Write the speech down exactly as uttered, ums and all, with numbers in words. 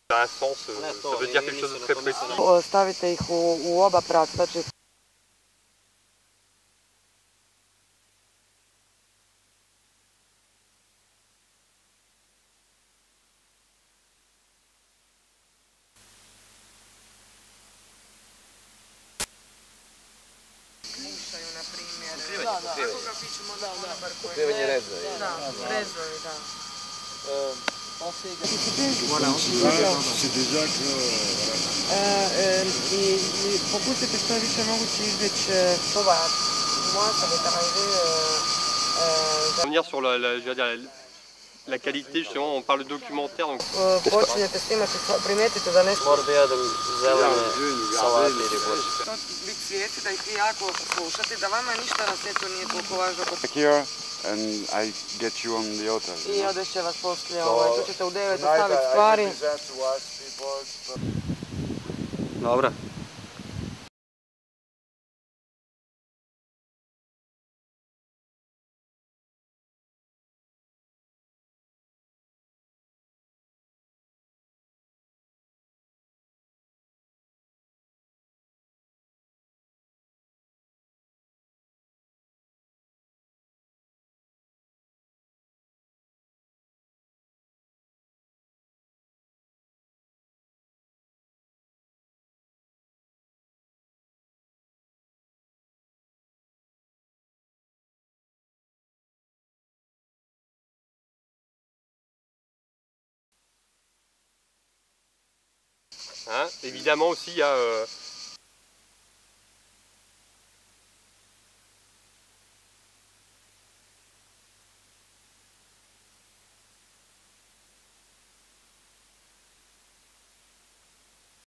Ça a un sens, euh, ça veut dire quelque chose de très précis. Stavite ih u, u oba pravca, znači slušaju, na primjer. Da, da. Ako ga pićemo da, da. Pokrivanje rezovi. Da, rezovi, da. Voilà, c'est déjà que... I, i pokušajte što je više moguće izbjeći tovar. Moi, ça m'est arrivé... Revenir sur la, la, je veux dire, la, la qualité, justement, on parle de documentaire. Donc... Počinjete snimati, primijetite da nešto... Mora da jedem zelene salate ili bože. To biti svijesti da ih vi jako slušate, da vama ništa na svijetu nije toliko važno. Here and I get you on the hotel. I odešće vas poslije, tu ćete u devet ostaviti stvari. Dobra. Hein, évidemment aussi, il y a... Euh,